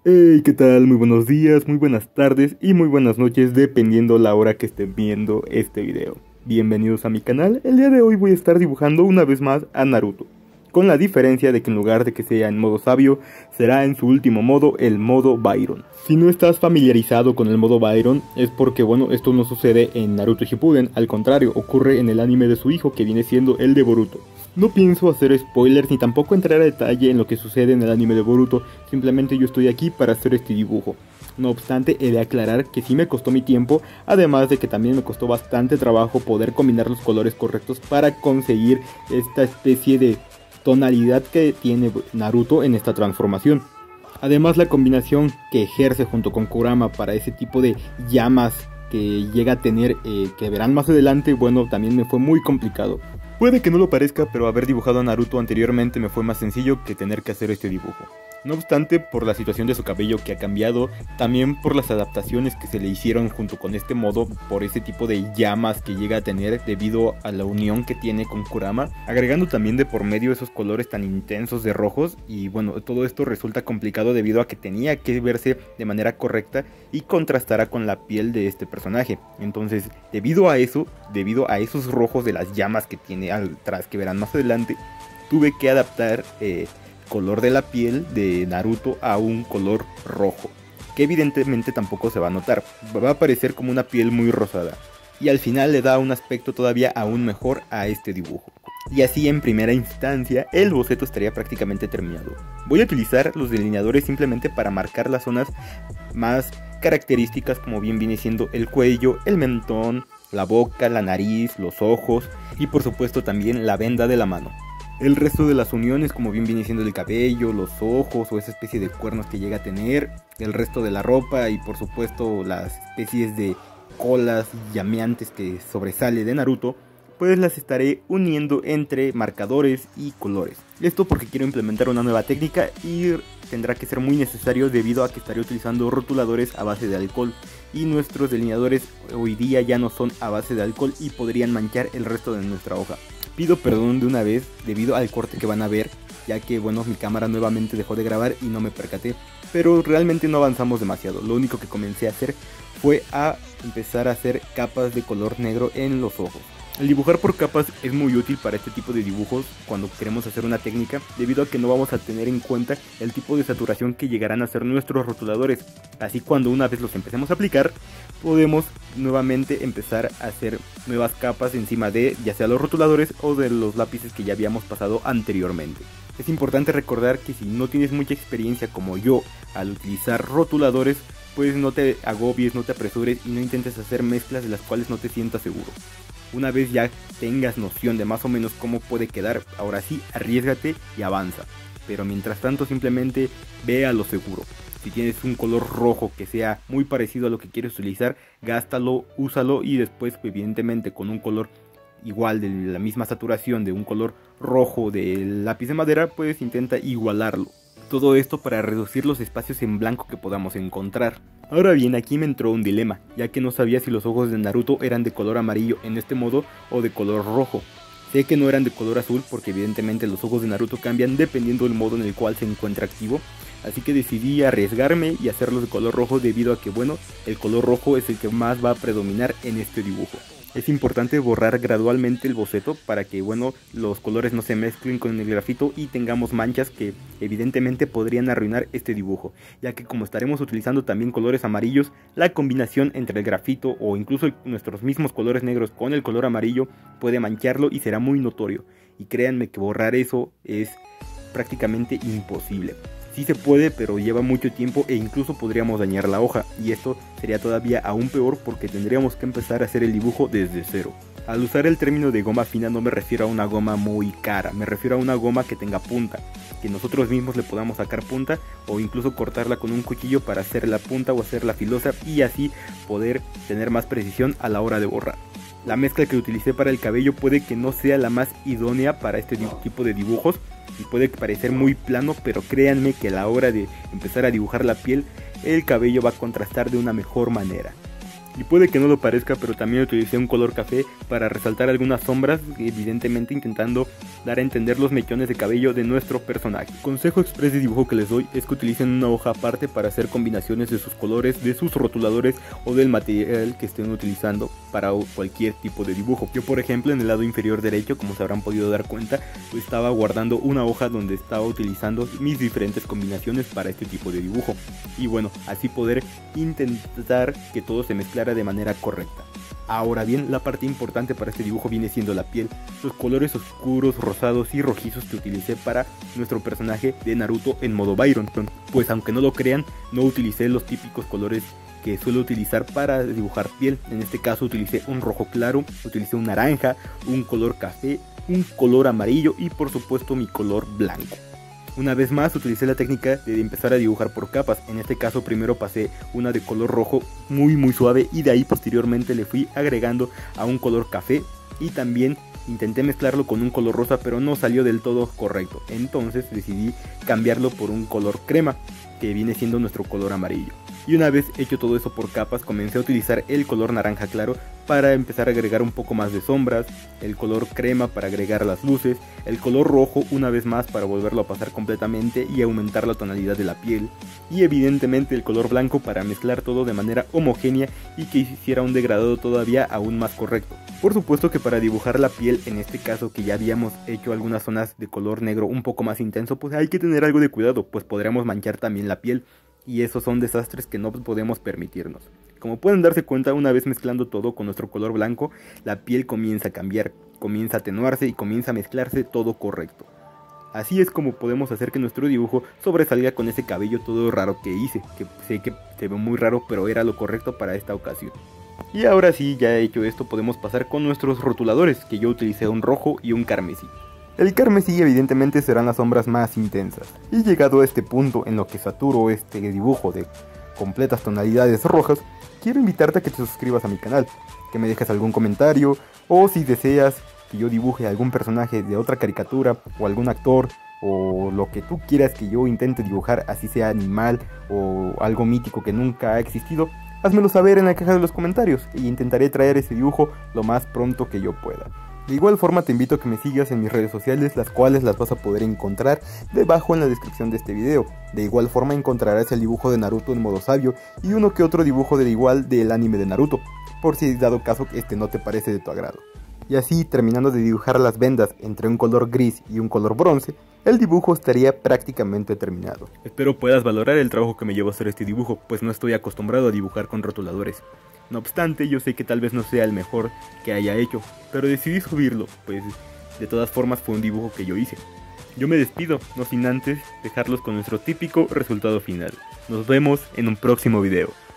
Hey, ¿qué tal? Muy buenos días, muy buenas tardes y muy buenas noches dependiendo la hora que estén viendo este video. Bienvenidos a mi canal. El día de hoy voy a estar dibujando una vez más a Naruto, con la diferencia de que en lugar de que sea en modo sabio, será en su último modo, el modo Byron. Si no estás familiarizado con el modo Byron, es porque bueno, esto no sucede en Naruto Shippuden, al contrario, ocurre en el anime de su hijo que viene siendo el de Boruto. No pienso hacer spoilers ni tampoco entrar a detalle en lo que sucede en el anime de Boruto, simplemente yo estoy aquí para hacer este dibujo. No obstante, he de aclarar que sí me costó mi tiempo, además de que también me costó bastante trabajo poder combinar los colores correctos para conseguir esta especie de tonalidad que tiene Naruto en esta transformación. Además, la combinación que ejerce junto con Kurama para ese tipo de llamas que llega a tener, que verán más adelante, bueno, también me fue muy complicado. Puede que no lo parezca, pero haber dibujado a Naruto anteriormente me fue más sencillo que tener que hacer este dibujo. No obstante, por la situación de su cabello que ha cambiado, también por las adaptaciones que se le hicieron junto con este modo, por ese tipo de llamas que llega a tener debido a la unión que tiene con Kurama, agregando también de por medio esos colores tan intensos de rojos, y bueno, todo esto resulta complicado debido a que tenía que verse de manera correcta y contrastara con la piel de este personaje. Entonces, debido a eso, debido a esos rojos de las llamas que tiene atrás que verán más adelante, tuve que adaptar color de la piel de Naruto a un color rojo, que evidentemente tampoco se va a notar, va a parecer como una piel muy rosada, y al final le da un aspecto todavía aún mejor a este dibujo. Y así en primera instancia el boceto estaría prácticamente terminado. Voy a utilizar los delineadores simplemente para marcar las zonas más características, como bien viene siendo el cuello, el mentón, la boca, la nariz, los ojos y por supuesto también la venda de la mano. El resto de las uniones, como bien viene siendo el cabello, los ojos o esa especie de cuernos que llega a tener, el resto de la ropa y por supuesto las especies de colas llameantes que sobresale de Naruto, pues las estaré uniendo entre marcadores y colores. Esto porque quiero implementar una nueva técnica y tendrá que ser muy necesario debido a que estaré utilizando rotuladores a base de alcohol y nuestros delineadores hoy día ya no son a base de alcohol y podrían manchar el resto de nuestra hoja. Pido perdón de una vez debido al corte que van a ver, ya que bueno, mi cámara nuevamente dejó de grabar y no me percaté, pero realmente no avanzamos demasiado. Lo único que comencé a hacer fue a empezar a hacer capas de color negro en los ojos. El dibujar por capas es muy útil para este tipo de dibujos cuando queremos hacer una técnica, debido a que no vamos a tener en cuenta el tipo de saturación que llegarán a ser nuestros rotuladores. Así cuando una vez los empecemos a aplicar, podemos nuevamente empezar a hacer nuevas capas encima de ya sea los rotuladores o de los lápices que ya habíamos pasado anteriormente. Es importante recordar que si no tienes mucha experiencia como yo al utilizar rotuladores, pues no te agobies, no te apresures y no intentes hacer mezclas de las cuales no te sientas seguro. Una vez ya tengas noción de más o menos cómo puede quedar, ahora sí, arriésgate y avanza. Pero mientras tanto simplemente ve a lo seguro. Si tienes un color rojo que sea muy parecido a lo que quieres utilizar, gástalo, úsalo y después evidentemente con un color igual de la misma saturación de un color rojo del lápiz de madera, pues intenta igualarlo. Todo esto para reducir los espacios en blanco que podamos encontrar. Ahora bien, aquí me entró un dilema, ya que no sabía si los ojos de Naruto eran de color amarillo en este modo o de color rojo. Sé que no eran de color azul porque evidentemente los ojos de Naruto cambian dependiendo del modo en el cual se encuentra activo, así que decidí arriesgarme y hacerlos de color rojo debido a que bueno, el color rojo es el que más va a predominar en este dibujo. Es importante borrar gradualmente el boceto para que bueno, los colores no se mezclen con el grafito y tengamos manchas que evidentemente podrían arruinar este dibujo, ya que como estaremos utilizando también colores amarillos, la combinación entre el grafito o incluso nuestros mismos colores negros con el color amarillo puede mancharlo y será muy notorio, y créanme que borrar eso es prácticamente imposible. Sí se puede, pero lleva mucho tiempo e incluso podríamos dañar la hoja, y esto sería todavía aún peor porque tendríamos que empezar a hacer el dibujo desde cero. Al usar el término de goma fina no me refiero a una goma muy cara, me refiero a una goma que tenga punta, que nosotros mismos le podamos sacar punta o incluso cortarla con un cuchillo para hacer la punta o hacerla filosa y así poder tener más precisión a la hora de borrar. La mezcla que utilicé para el cabello puede que no sea la más idónea para este tipo de dibujos y puede parecer muy plano, pero créanme que a la hora de empezar a dibujar la piel, el cabello va a contrastar de una mejor manera. Y puede que no lo parezca, pero también utilicé un color café para resaltar algunas sombras, evidentemente intentando dar a entender los mechones de cabello de nuestro personaje. Consejo express de dibujo que les doy es que utilicen una hoja aparte para hacer combinaciones de sus colores, de sus rotuladores o del material que estén utilizando para cualquier tipo de dibujo. Yo, por ejemplo, en el lado inferior derecho, como se habrán podido dar cuenta, estaba guardando una hoja donde estaba utilizando mis diferentes combinaciones para este tipo de dibujo. Y bueno, así poder intentar que todo se mezclara de manera correcta. Ahora bien, la parte importante para este dibujo viene siendo la piel, los colores oscuros, rosados y rojizos que utilicé para nuestro personaje de Naruto en modo Byron. Pues aunque no lo crean, no utilicé los típicos colores que suelo utilizar para dibujar piel. En este caso utilicé un rojo claro, utilicé un naranja, un color café, un color amarillo y por supuesto mi color blanco. Una vez más utilicé la técnica de empezar a dibujar por capas. En este caso primero pasé una de color rojo muy suave y de ahí posteriormente le fui agregando a un color café y también intenté mezclarlo con un color rosa, pero no salió del todo correcto. Entonces decidí cambiarlo por un color crema, que viene siendo nuestro color amarillo. Y una vez hecho todo eso por capas, comencé a utilizar el color naranja claro para empezar a agregar un poco más de sombras, el color crema para agregar las luces, el color rojo una vez más para volverlo a pasar completamente y aumentar la tonalidad de la piel, y evidentemente el color blanco para mezclar todo de manera homogénea y que hiciera un degradado todavía aún más correcto. Por supuesto que para dibujar la piel, en este caso que ya habíamos hecho algunas zonas de color negro un poco más intenso, pues hay que tener algo de cuidado, pues podríamos manchar también la piel. Y esos son desastres que no podemos permitirnos. Como pueden darse cuenta, una vez mezclando todo con nuestro color blanco, la piel comienza a cambiar, comienza a atenuarse y comienza a mezclarse todo correcto. Así es como podemos hacer que nuestro dibujo sobresalga con ese cabello todo raro que hice, que sé que se ve muy raro, pero era lo correcto para esta ocasión. Y ahora sí, ya hecho esto, podemos pasar con nuestros rotuladores, que yo utilicé un rojo y un carmesí. El carmesí evidentemente serán las sombras más intensas, y llegado a este punto en lo que saturo este dibujo de completas tonalidades rojas, quiero invitarte a que te suscribas a mi canal, que me dejes algún comentario, o si deseas que yo dibuje algún personaje de otra caricatura, o algún actor, o lo que tú quieras que yo intente dibujar, así sea animal, o algo mítico que nunca ha existido, házmelo saber en la caja de los comentarios, y intentaré traer ese dibujo lo más pronto que yo pueda. De igual forma te invito a que me sigas en mis redes sociales, las cuales las vas a poder encontrar debajo en la descripción de este video. De igual forma encontrarás el dibujo de Naruto en modo sabio y uno que otro dibujo del igual del anime de Naruto, por si dado caso que este no te parece de tu agrado. Y así, terminando de dibujar las vendas entre un color gris y un color bronce, el dibujo estaría prácticamente terminado. Espero puedas valorar el trabajo que me llevó a hacer este dibujo, pues no estoy acostumbrado a dibujar con rotuladores. No obstante, yo sé que tal vez no sea el mejor que haya hecho, pero decidí subirlo, pues de todas formas fue un dibujo que yo hice. Yo me despido, no sin antes dejarlos con nuestro típico resultado final. Nos vemos en un próximo video.